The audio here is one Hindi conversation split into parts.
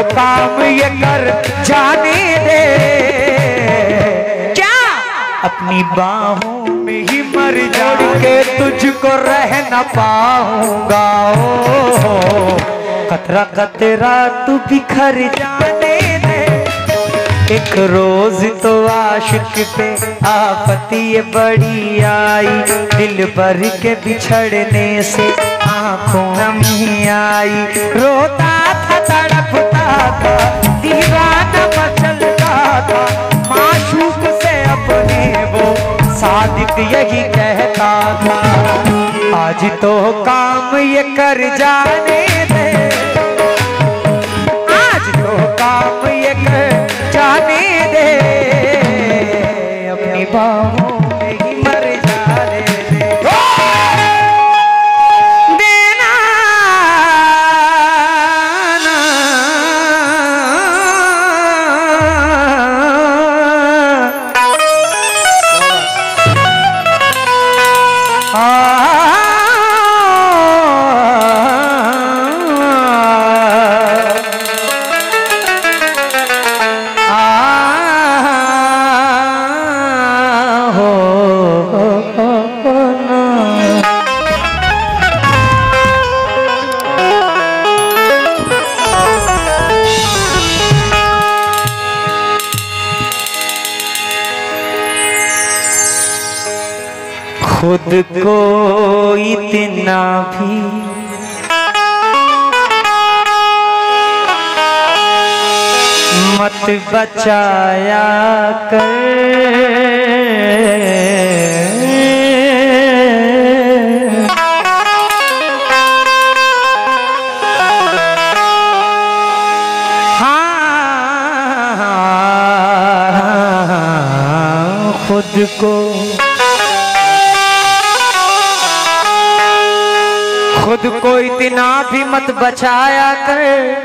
काम ये कर जाने दे, क्या अपनी बाहों में ही मर जाऊं के तुझको रह न पाऊंगा। ओ कतरा कतरा तू बिखर जाने दे, एक रोज तो आशिक पे आफत ये बड़ी आई, दिल भर के बिछड़ने से आंखों नमी आई। रोता था तड़पता था दीवाना मचलता था, माशूक से अपने वो सादिक यही कहता था। आज तो काम ये कर जाने दे, आज तो काम ये कर जाने दे, अपनी बाहों में ही मर जाने दे। देना खुद को इतना भी मत बचाया कर, खुद को इतना भी मत बचाया कर,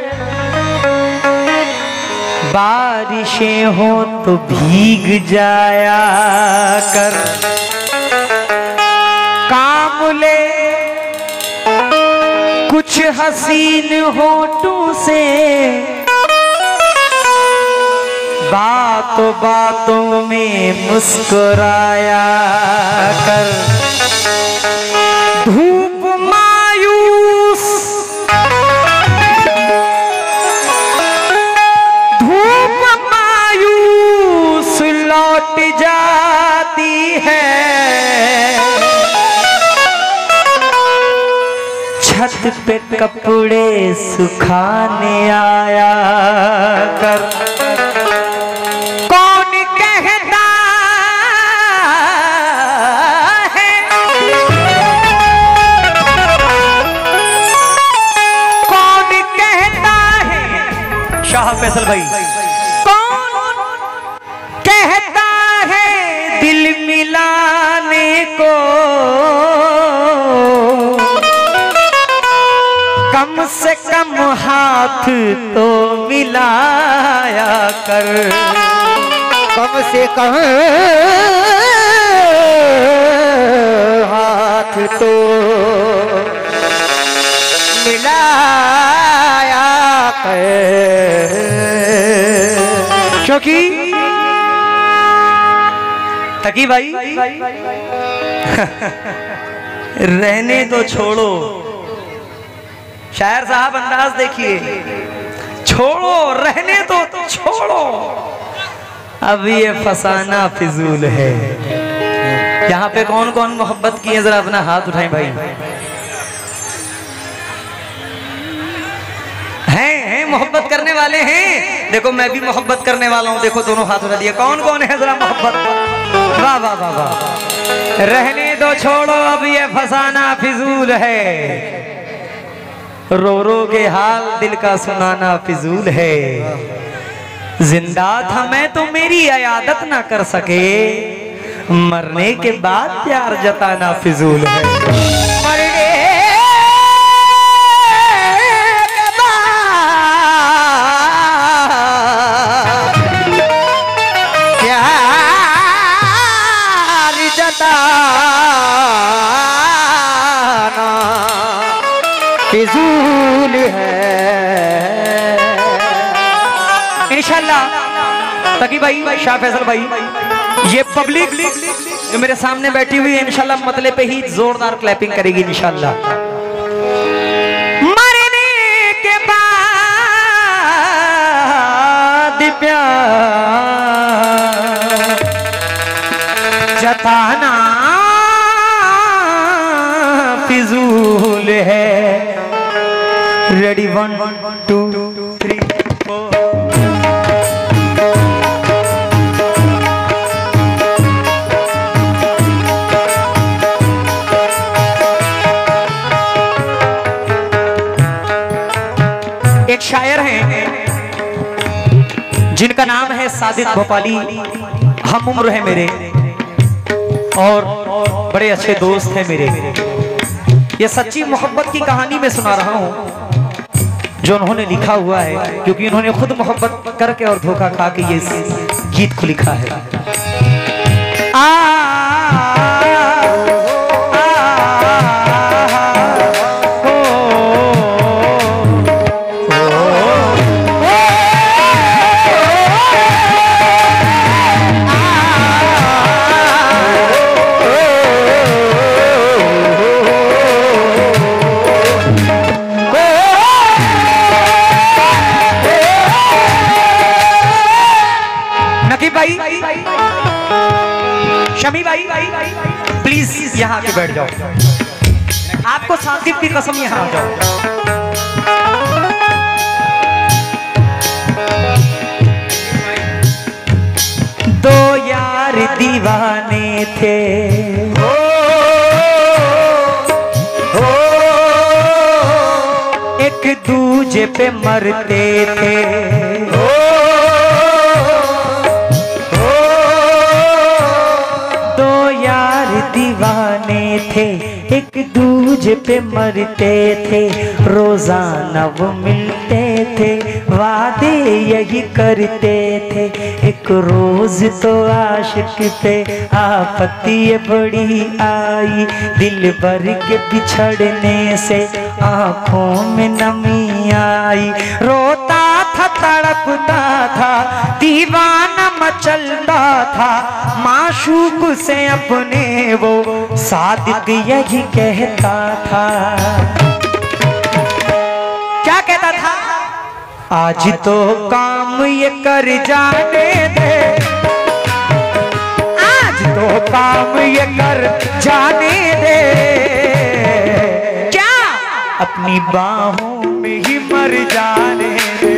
बारिशें हो तो भीग जाया कर। काम ले कुछ हसीन होठों से, बातों बातों में मुस्कुराया कर। धूप लौट जाती है, छत पे कपड़े सुखाने आया कर। कौन कहता है, कौन कहता है शाह फैसल भाई, दिल मिलाने को कम से कम हाथ तो मिलाया कर, कम से कम हाथ तो मिलाया कर, क्योंकि तकी भाई रहने तो छोड़ो, शायर साहब अंदाज देखिए, छोड़ो रहने तो छोड़ो, अब ये फसाना फिजूल है। यहाँ पे कौन कौन मोहब्बत की है, जरा अपना हाथ उठाएं भाई। हैं मोहब्बत करने वाले हैं, देखो मैं भी मोहब्बत करने वाला हूँ, देखो दोनों हाथ उठा दिए। कौन कौन है जरा मोहब्बत, वाह वाह वाह वाह। रहने दो छोड़ो, अब ये फसाना फिजूल है, रो रो के हाल दिल का सुनाना फिजूल है। जिंदा था मैं तो मेरी अयादत ना कर सके, मरने के बाद प्यार जताना फिजूल है। मरने के बाद प्यार जताना फिजूल है। इंशाल्लाह। तकी भाई, शाह फैसल भाई, ये पब्लिक जो मेरे सामने बैठी हुई है इंशाल्लाह मतले पे ही जोरदार क्लैपिंग करेगी इंशाल्लाह। मरने के बाद प्यार जताना फिजूल है। रेडी 1 2 3 4। एक शायर हैं जिनका नाम है सादिक भोपाली, हम उम्र है मेरे और बड़े अच्छे दोस्त हैं मेरे। ये सच्ची मोहब्बत की कहानी में सुना रहा हूं जो उन्होंने लिखा हुआ है, क्योंकि उन्होंने खुद मोहब्बत करके और धोखा खा के ये गीत को लिखा है। शमी भाई प्लीज यहाँ आके बैठ जाओ, आपको सादिक की कसम यहाँ आ जाओ। दो यार दीवाने थे, एक दूजे पे मरते थे। दीवाने थे एक दूजे पे मरते थे, रोजाना वो मिलते थे, वादे यही करते थे। एक रोज तो आशिक पे आपत्ति बड़ी आई, दिल भर के बिछड़ने से आंखों में नमी आई। रोता था तड़पता था दीवाना मचलता था, माशूक से अपने वो सादिक यही कहता था। क्या कहता था? आज तो काम ये कर जाने दे, आज तो काम ये कर जाने दे, क्या अपनी बाहों में ही मर जाने दे।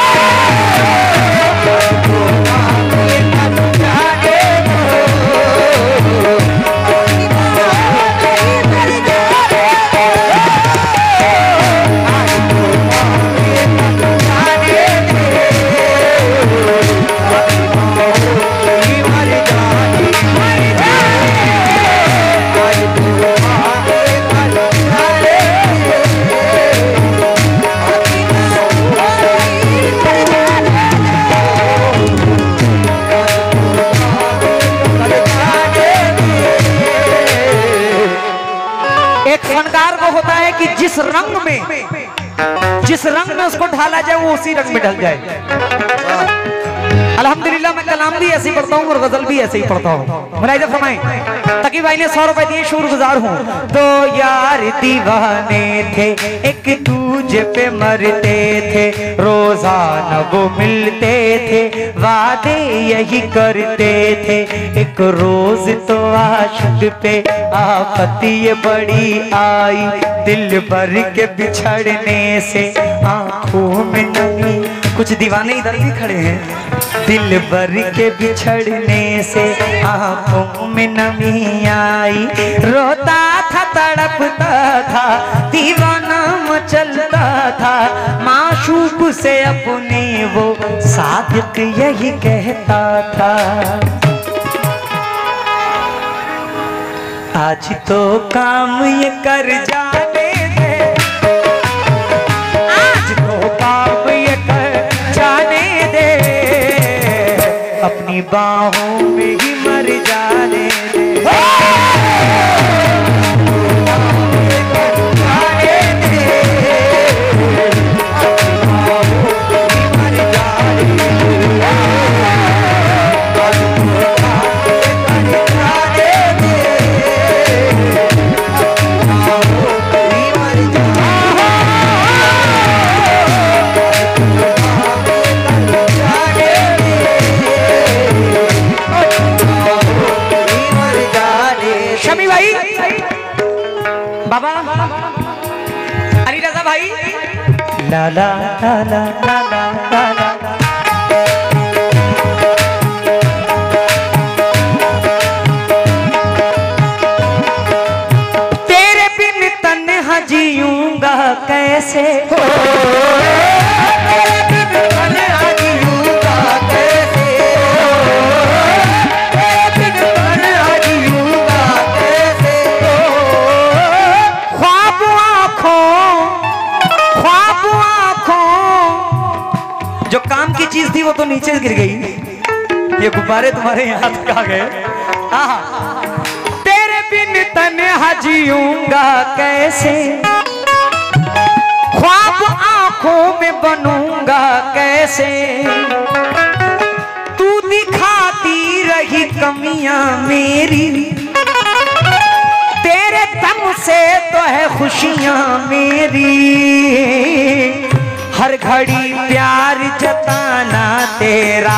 जिस रंग में उसको ढाला जाए वो उसी रंग में ढल जाए। अल्हम्दुलिल्लाह मैं कलाम भी ऐसे ही पढ़ता हूँ और गजल भी ऐसे ही पढ़ता हूँ। मुलाहिजा फरमाएं, तकी भाई ने 100 रुपए दिए, शुक्रगुजार हूँ। दो यार दीवाने थे एक दूजे पे मरते थे, रोजाना वो मिलते थे, वादे यही करते थे। एक रोज तो आशिक पे आफत ये बड़ी आई, दिल भर के बिछड़ने से आंखों में नमी। कुछ दीवाने इधर भी खड़े हैं। दिल भर के बिछड़ने से आंखों में नमी आई, रोता था तड़पता था दीवाना मचलता था, माशूक से अपने वो सादिक यही कहता था। आज तो काम ये कर जाने दे, आज तो काम ये कर जाने दे, अपनी बाहों में ही मर जाने दे। ला ला ला ला ला ला ला। तेरे बिन तन्हा जीऊंगा कैसे, तेरे बिन तन्हा जीऊंगा कैसे, तेरे बिन तन्हा जीऊंगा कैसे। ख्वाब आँखों जो काम की चीज थी वो तो नीचे गिर गई, ये गुब्बारे तुम्हारे यहाँ तक आ गए। तेरे बिन तन्हा जीऊंगा कैसे, ख्वाब आंखों में बनूंगा कैसे। तू दिखाती रही कमियां मेरी, तेरे दम से तो है खुशियां मेरी। हर घड़ी प्यार जताना तेरा,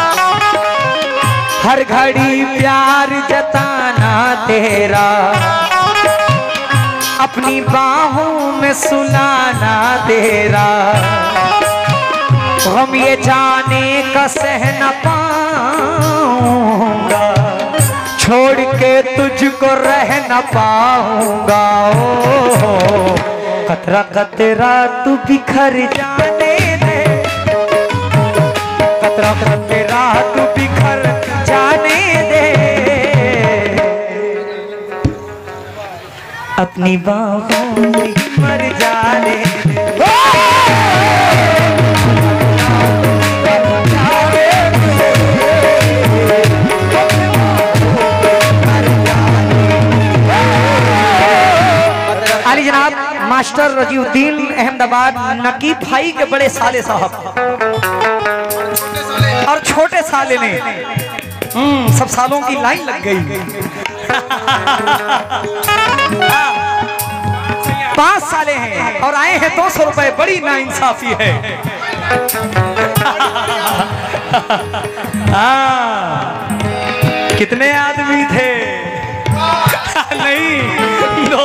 हर घड़ी प्यार जताना तेरा। अपनी बाहों में सुलाना तेरा। हम ये जाने का सह न पाऊंगा, छोड़ के तुझको रह न पाऊंगा। ओ कतरा कतरा तू बिखर जाने दे, कतरा कतरा तू बिखर जाने दे। अपनी बाहों में मर जाने दे। आली जनाब मास्टर रजीउद्दीन अहमदाबाद नकीब भाई के बड़े साले साहब और छोटे साले ने सब सालों की लाइन लग गई। 5 साले हैं और आए हैं 200 रुपए, बड़ी नाइंसाफी है। कितने आदमी थे? नहीं लो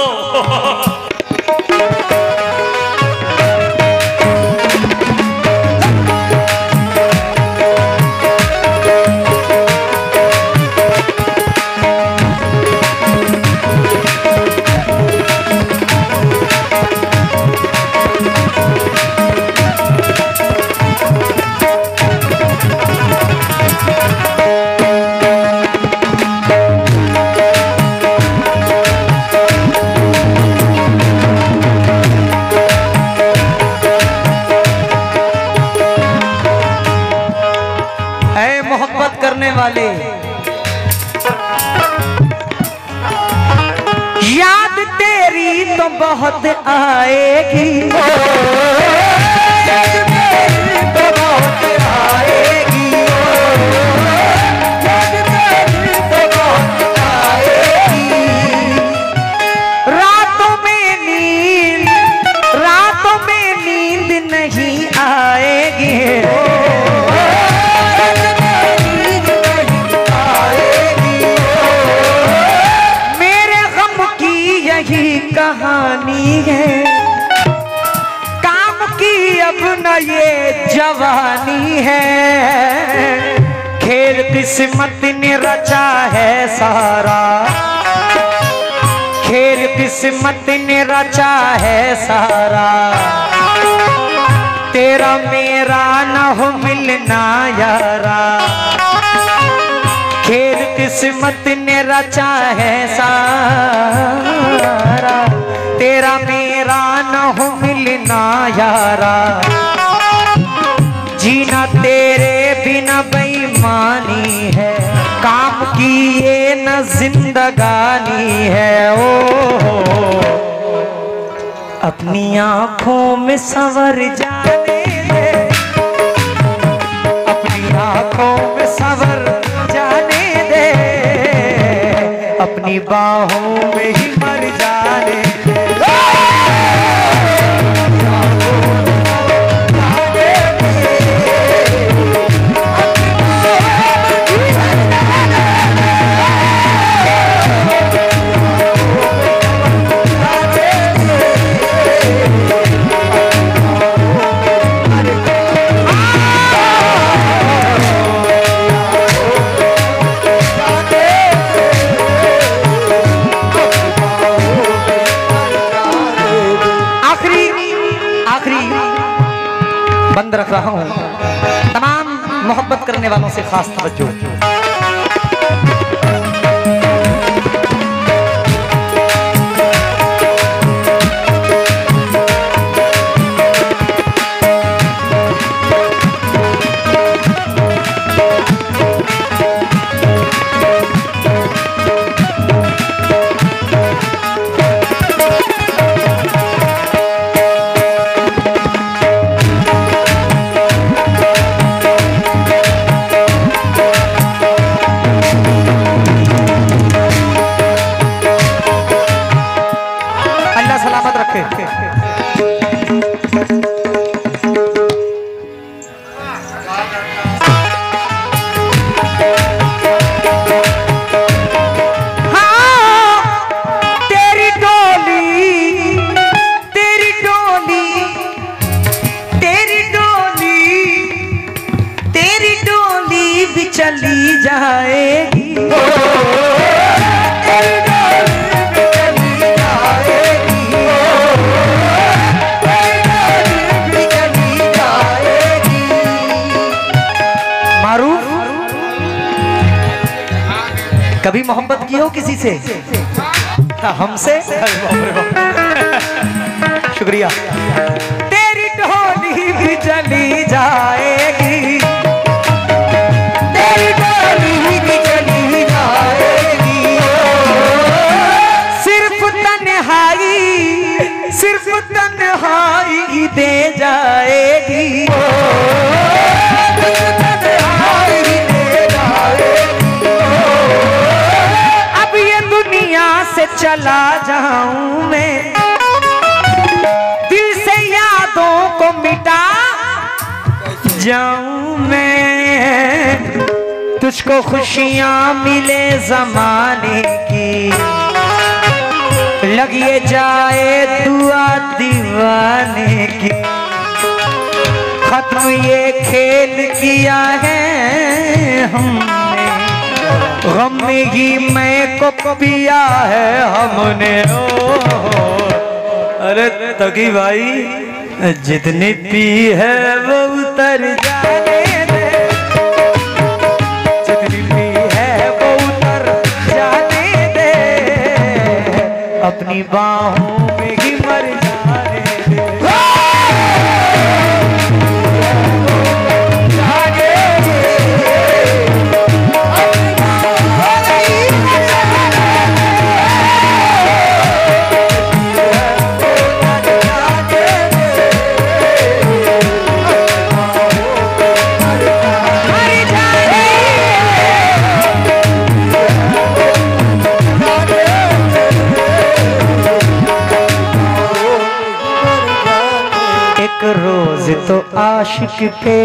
वाले, याद तेरी तो बहुत आएगी, याद तेरी तो बहुत आएगी, याद तेरी तो बहुत आएगी। रातों में नींद नहीं आएगी, कहानी है काम की अब न ये जवानी है। खेल किस्मत ने रचा है सारा, खेल किस्मत ने रचा है सारा। तेरा मेरा न हो मिलना यारा, खेल किस्मत ने रचा है सारा। तेरा मेरा न हो मिलना यारा, जीना तेरे बिना बेईमानी है। काम की ये न जिंदगानी है। ओ अपनी आंखों में संवर जाने दे, अपनी आंखों में संवर जाने दे। अपनी बाहों में ही मर जाने दे। बंद रख रहा हूं। तमाम मोहब्बत करने वालों से खास तवज्जो। चली जाएगी मारूफ, कभी मोहब्बत की हो किसी से? हमसे? शुक्रिया। तेरी डोली भी चली जाएगी, तेरी डोली भी चली जाएगी, सिर्फ तन्हाई दे जाएगी, तन्हाई दे जाएगी। अब ये दुनिया से चला जाऊं मैं, दिल से यादों को मिटा जाऊं मैं, तुझको खुशियां मिले जमाने की, लगिए जाए दुआ दीवाने की। खत्म ये खेल किया है हमने, गम में ही मैं को पिया है हमने। ओ अरे तकी भाई, जितनी पी है वो उतर जाने दे, जितनी पी है वो उतर जाने दे, अपनी बाहों में ही मर जाने दे। रोज तो आशिक पे,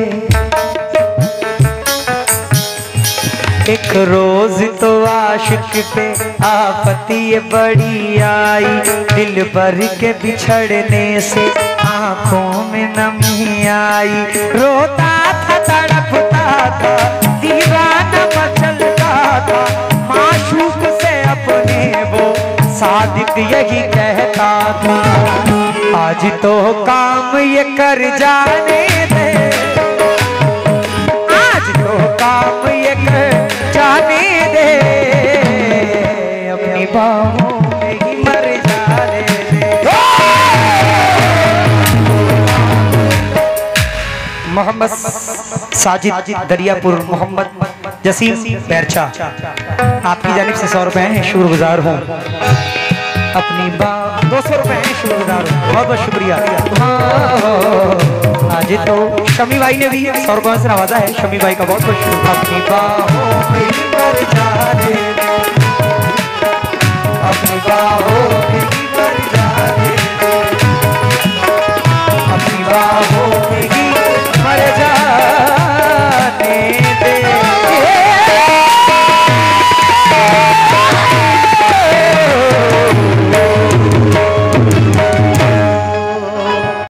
एक रोज तो आशिक पे आफत ये बड़ी आई, दिल भर के बिछड़ने से आंखों में नमी आई। रोता था तड़पता था दीवाना मचलता था, माशूक से अपने वो सादिक यही कहता था, आज तो काम ये कर जाने दे, आज तो काम ये कर जाने दे, अपनी बाहों में ही मर जाने दे। मोहम्मद साजिद दरियापुर, मोहम्मद जसीम पैरछा, आपकी जानिब से 100 रुपए हैं, शुक्रगुजार हूँ। अपनी 200 रुपए हैं, शुक्रगुजार हूँ, बहुत बहुत शुक्रिया। आज तो शमी भाई ने भी 100 रुपए से नवाजा है, शमी भाई का बहुत बहुत शुक्रिया। अपनी बाहों में ही मर जाने